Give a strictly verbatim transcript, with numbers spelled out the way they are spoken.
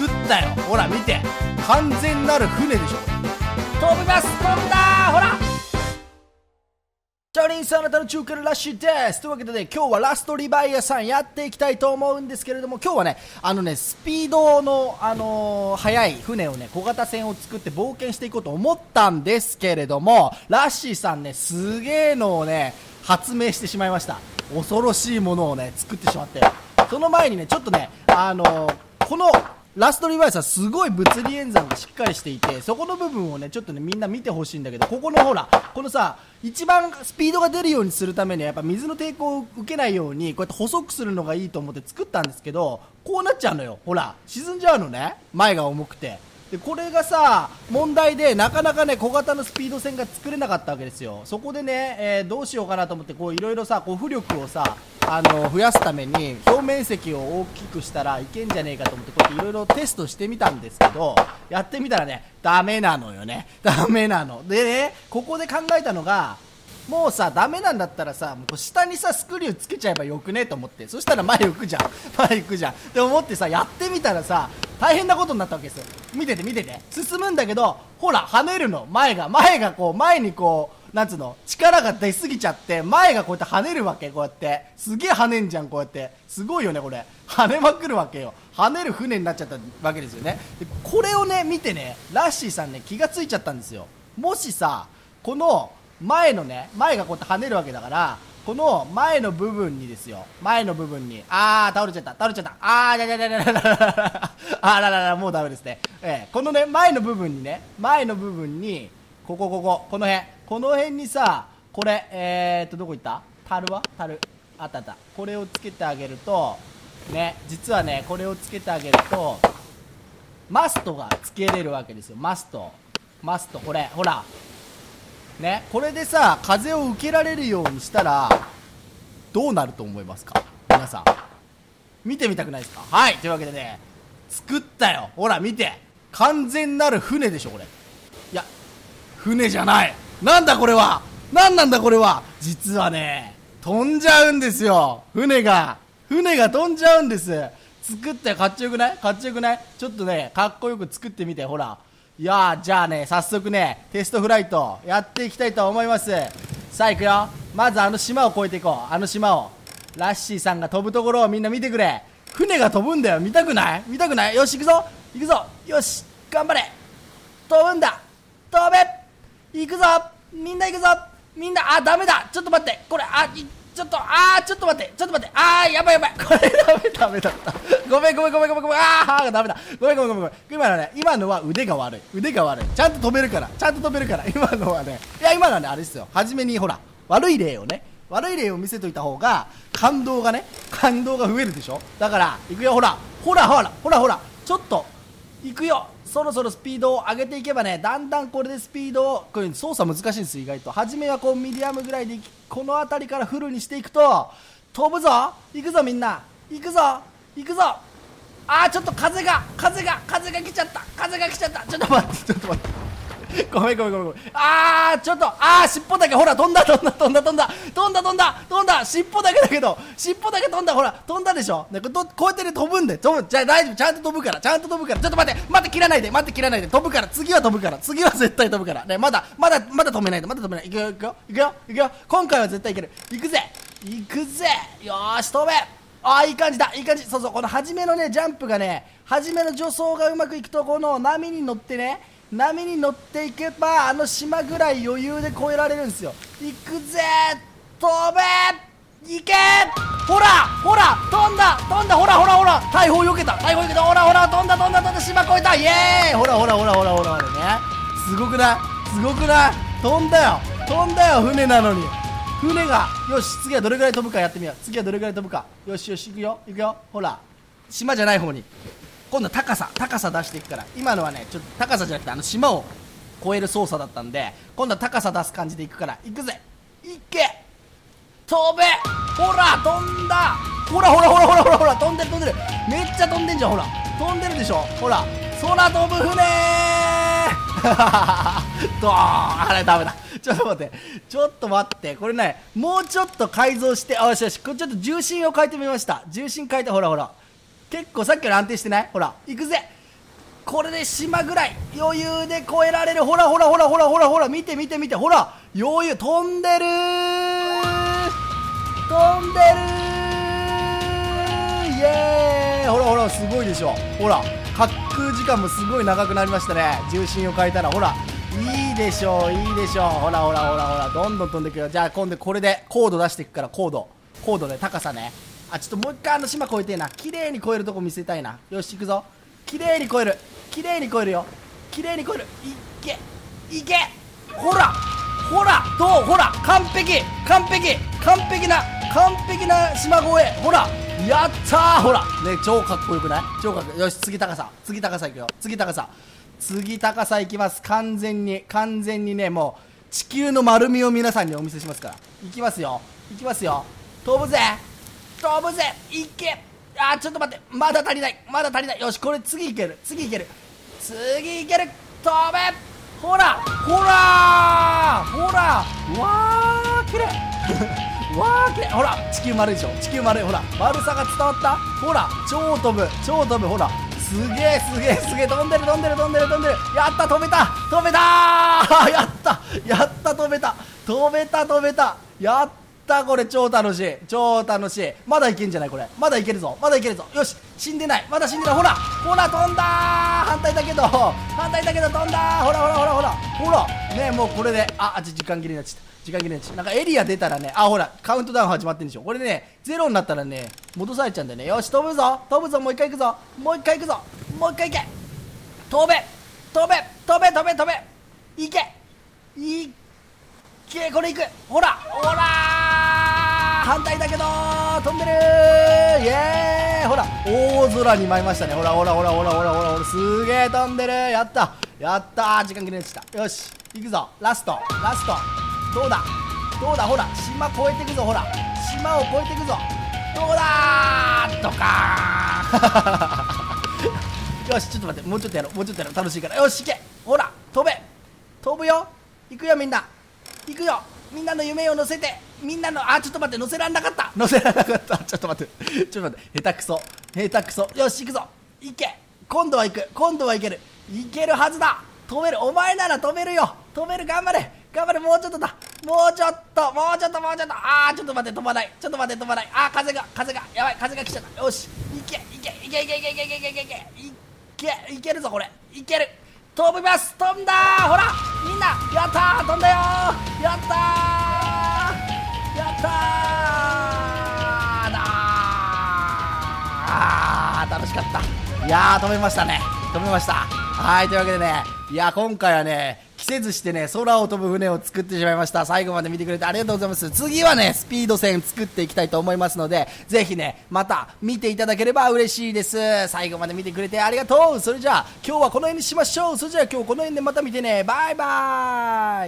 作ったよ。ほら見て、完全なる船でしょ。飛びます、飛んだー、ほら。チャリンさん、あなたの中華ラッシュです。というわけでね、今日はラストリバイアさんやっていきたいと思うんですけれども、今日はね、あのね、スピードの、あのー、速い船をね、小型船を作って冒険していこうと思ったんですけれども、ラッシーさんね、すげえのをね、発明してしまいました。恐ろしいものをね、作ってしまって。その前にね、ちょっとね、あのー、この、ラストリバイスはすごい物理演算がしっかりしていて、そこの部分をねちょっとねみんな見てほしいんだけど、ここのほらこのさ、一番スピードが出るようにするためにはやっぱ水の抵抗を受けないようにこうやって細くするのがいいと思って作ったんですけど、こうなっちゃうのよ。ほら沈んじゃうのね、前が重くて。でこれがさ問題で、なかなかね小型のスピード船が作れなかったわけですよ。そこでね、えー、どうしようかなと思って、こういろいろさ、こう浮力をさあの増やすために表面積を大きくしたらいけんじゃねえかと思って、こうやっていろいろテストしてみたんですけど、やってみたらねダメなのよね。ダメなのでね、ここで考えたのが、もうさダメなんだったらさ、もう下にさスクリューつけちゃえばよくねと思って、そしたら前行くじゃん、前行くじゃんって思ってさ、やってみたらさ大変なことになったわけですよ。見てて見てて、進むんだけど、ほら跳ねるの、前が前がこう前にこうなんつうの、力が出すぎちゃって前がこうやって跳ねるわけ。こうやってすげえ跳ねんじゃん、こうやってすごいよね、これ跳ねまくるわけよ。跳ねる船になっちゃったわけですよね。でこれをね見てね、ラッシーさんね気がついちゃったんですよ。もしさこの前のね、前がこうやって跳ねるわけだから、この前の部分にですよ、前の部分に、あー倒れちゃった倒れちゃった、あーじゃじゃじゃじゃじゃあららら、もうダメですね。えー、このね前の部分にね、前の部分にこここここの辺この辺にさ、これえーっとどこ行った、樽は樽あったあった、これをつけてあげるとね、実はねこれをつけてあげるとマストがつけれるわけですよ。マストマストこれほらね、これでさ風を受けられるようにしたらどうなると思いますか、皆さん。見てみたくないですか。はい、というわけでね作ったよ。ほら見て、完全なる船でしょこれ。いや船じゃない、なんだこれは、なんなんだこれは。実はね飛んじゃうんですよ、船が船が飛んじゃうんです。作ったよ。かっちょよくない、かっちょよくない。ちょっとねかっこよく作ってみて。ほら、いやー、じゃあね早速ねテストフライトやっていきたいと思います。さあ行くよ。まずあの島を越えていこう。あの島をラッシーさんが飛ぶところをみんな見てくれ。船が飛ぶんだよ。見たくない、見たくない。よし行くぞ行くぞ、よし頑張れ、飛ぶんだ、飛べ、行くぞ、みんな行くぞ、みんな。あ、ダメだ、ちょっと待って、これあいちょっとあーちょっと待ってちょっと待って、あーやばいやばい、これダメダメだった。ごめんごめんごめんごめんごめん、あーダメだ、ごめんごめんごめんごめん。今のね、今のは腕が悪い、腕が悪い。ちゃんと飛べるから、ちゃんと飛べるから。今のはね、いや今のはねあれですよ、初めにほら悪い例をね、悪い例を見せといた方が感動がね、感動が増えるでしょ。だから行くよ。ほらほらほらほらほら、ちょっと行くよ。そろそろスピードを上げていけばね、だんだんこれでスピードを、これ操作難しいんですよ意外と。初めはこうミディアムぐらいで、この辺りからフルにしていくと飛ぶぞ。行くぞみんな、行くぞ行くぞ。あーちょっと風が風が風が来ちゃった、風が来ちゃった。ちょっと待ってちょっと待ってごめんごめんごめんごめん。あーちょっと、あー尻尾だけほら飛んだ飛んだ飛んだ飛んだ飛んだ飛んだ飛んだ、尻尾だけだけど尻尾だけ飛んだ、ほら飛んだでしょ。ね、ここうやってね飛ぶんで、飛ぶ、じゃあ大丈夫、ちゃんと飛ぶから、ちゃんと飛ぶから。ちょっと待って待って、切らないで待って、切らないで、飛ぶから、次は飛ぶから、次は絶対飛ぶからね。まだまだまだ止めないで、まだ止めない。いくよいくよいくよいくよ、今回は絶対いける。いくぜいくぜ、よーし飛べ。あーいい感じだ、いい感じ。そうそう、この初めのねジャンプがね、初めの助走がうまくいくと、この波に乗ってね、波に乗っていけばあの島ぐらい余裕で越えられるんですよ。行くぜ、飛べ、行け、ほらほら飛んだ飛んだ、ほらほらほら、大砲避けた大砲避けた、ほらほら飛んだ飛んだ飛んだ、島越えた、イエーイ、ほらほらほらほらほらほらね、すごくないすごくない、飛んだよ飛んだよ、船なのに。船が、よし次はどれぐらい飛ぶかやってみよう。次はどれぐらい飛ぶか。よしよし行くよ行くよ。ほら島じゃない方に、今度は高さ高さ出していくから。今のはねちょっと高さじゃなくてあの島を越える操作だったんで、今度は高さ出す感じでいくから。行くぜ、行け、飛べ、ほら飛んだ、ほらほらほらほらほらほら、飛んでる飛んでる、めっちゃ飛んでんじゃん。ほら飛んでるでしょ、ほら空飛ぶ船ードーン、あれダメだ、ちょっと待って、ちょっと待って、これねもうちょっと改造して、あよしよし、これちょっと重心を変えてみました。重心変えて、ほらほら結構さっきより安定してない。ほら行くぜこれで島ぐらい余裕で越えられる。ほらほらほらほらほらほら、見て見て見て、ほら余裕、飛んでるー、飛んでるー、イエーイ。ほらほら、すごいでしょ。ほら滑空時間もすごい長くなりましたね。重心を変えたら、ほらいいでしょう、いいでしょう。ほらほらほらほら、どんどん飛んでいくよ。じゃあ今度これで高度出していくから、高度高度ね、高さね。あ、ちょっともう一回あの島越えてえな。綺麗に越えるとこ見せたいな。よし行くぞ。綺麗に越える、綺麗に越えるよ、綺麗に越える。いけいけ、ほらほら、どう、ほら完璧完璧完璧な完璧な島越え。ほらやったー。ほらね、超かっこよくない？超かっこよ。よし、次高さ、次高さいくよ。次高さ、次高さいきます。完全に完全にね、もう地球の丸みを皆さんにお見せしますから。いきますよ、いきますよ。飛ぶぜ飛ぶぜ、いけ。あー、ちょっと待って、まだ足りない、まだ足りない。よし、これ次いける、次いける、次いける。飛べ、ほらほらほら、うわーきれいわーきれい。ほら地球丸いでしょ、地球丸い。ほら丸さが伝わった。ほら超飛ぶ超飛ぶ。ほらすげえすげえすげえ、飛んでる飛んでる飛んでる飛んでる。やった、飛べた飛べたーやったやった、飛べた飛べた飛べた、やった。これ超楽しい超楽しい。まだいけんじゃないこれ、まだいけるぞ、まだいけるぞ。よし、死んでない、まだ死んでない。ほらほら飛んだー、反対だけど反対だけど飛んだー。ほらほらほらほらほらね、もうこれで、ああ、時間切れになっちゃった、時間切れになっちゃった。なんかエリア出たらね、あ、ほらカウントダウン始まってるんでしょ。これねゼロになったらね戻されちゃうんだよね。よし、飛ぶぞ飛ぶぞ、もう一回行くぞ、もう一回行くぞ、もう一回行け、飛べ飛べ飛べ飛べ飛べ、いけいけ、これ行く。ほらほらー、反対だけど飛んでるー、イエーイ。ほら大空に舞いましたね。ほらほらほらほらほらほらほら、すげえ飛んでる、やったやったー。時間切れでした。よし行くぞ、ラストラスト、どうだどうだ、ほら島越えていくぞ、ほら島を越えていくぞ、どうだーとかーよし、ちょっと待って、もうちょっとやろう、もうちょっとやろう、楽しいから。よし行け、ほら飛べ、飛ぶよ、行くよ、みんな行くよ、みんなの夢を乗せて、みんなの、あ、ちょっと待って、乗せらんなかった、乗せらんなかった、ちょっと待って、ちょっと待って、下手くそ、下手くそ。よし、行くぞ、行け、今度は行く、今度は行ける、行けるはずだ、飛べる、お前なら飛べるよ、飛べる、頑張れ、頑張れ、もうちょっとだ、もうちょっと、もうちょっと、もうちょっと、あー、ちょっと待って、飛ばない、ちょっと待って、飛ばない、あー、風が、風が、やばい、風が来ちゃった、よし、行け、行け、行け、行け、行け、行け、行け、行け、行け、行け、行けるぞ、これ、行ける。飛びます、飛んだー、ほらみんなやったー、飛んだよー、やったーやったーだー、あー楽しかった。いやー飛べましたね、飛べました。はい、というわけでね、いや今回はね季節してね空を飛ぶ船を作ってしまいました。最後まで見てくれてありがとうございます。次はねスピード船作っていきたいと思いますので、ぜひねまた見ていただければ嬉しいです。最後まで見てくれてありがとう。それじゃあ今日はこの辺にしましょう。それじゃあ今日この辺でまた見てね、バイバーイ。